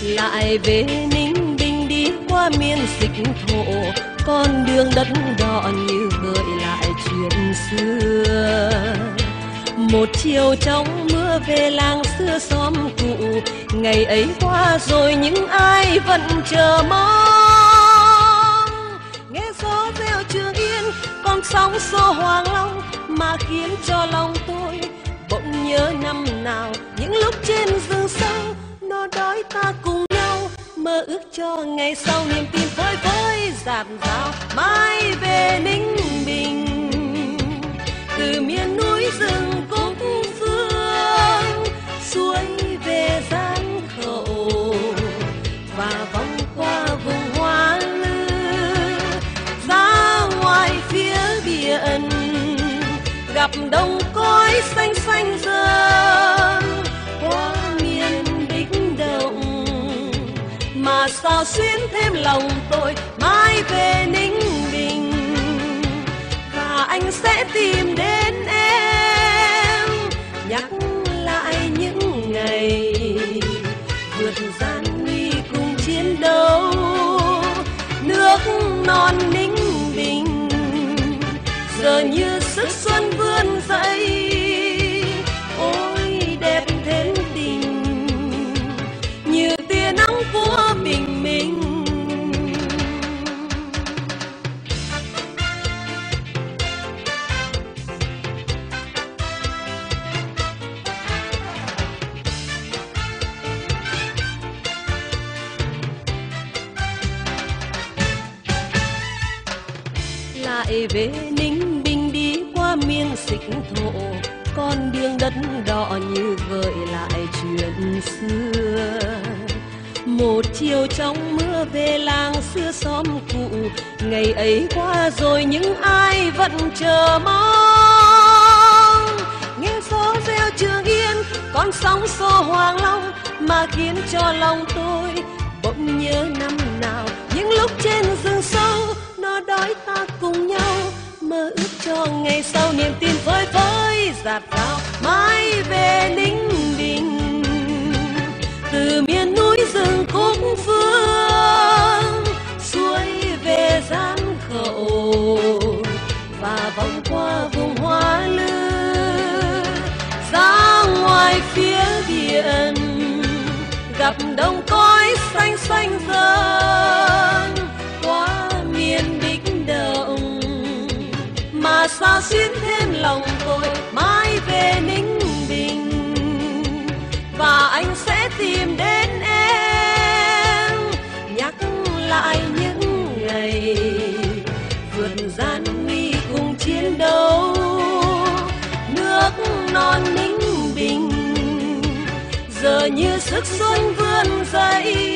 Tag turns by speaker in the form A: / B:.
A: lại về Ninh Bình đi qua miền dịch thổ, con đường đất đỏ như gợi lại chuyện xưa. Một chiều trong mưa về làng xưa xóm cụ, ngày ấy qua rồi nhưng ai vẫn chờ mong. Nghe gió reo Trường Yên, con sóng xô Hoàng Long, mà khiến cho lòng tôi bỗng nhớ năm nào những lúc trên rừng sâu nó đói ta cùng nhau mơ ước cho ngày sau, niềm tin phơi phới dạt dào mãi về Ninh Bình. Từ miền núi rừng Cúc Phương suối về Giang Khẩu và vòng qua vùng Hoa Lư ra ngoài phía biển, gặp đồng cối xanh xanh dờn qua miền Bích Động. Mà sao xuyến thêm lòng tôi mãi về Ninh Bình, và anh sẽ tìm đến em, nhắc lại những ngày vượt gian nguy cùng chiến đấu. Nước non Ninh Bình giờ như sức xuân vươn dậy, ôi đẹp thêm tình như tia nắng của bình minh. Lại về Ninh Bình đi qua miền dịch thổ, con đường đất đỏ như gợi lại chuyện xưa. Một chiều trong mưa về làng xưa xóm cụ, ngày ấy qua rồi nhưng ai vẫn chờ mong. Nghe gió reo Trường Yên, con sóng xô Hoàng Long, mà khiến cho lòng tôi bỗng nhớ năm nào những lúc trên rừng sâu nó đói ta cùng nhau mơ ước cho ngày sau, niềm tin phơi phới dạt dào mãi về Ninh Bình. Từ miền núi rừng Cúc Phương suối về Giang Khẩu và vòng qua vùng Hoa Lư ra ngoài phía biển, gặp đồng cối xanh xanh dờn qua miền Bích Động. Mà sao xuyến thêm lòng tôi mãi về Ninh Bình, và anh sẽ tìm đến em, nhắc lại những ngày vượt gian nguy cùng chiến đấu. Nước non Ninh Bình giờ như sức xuân vươn dậy,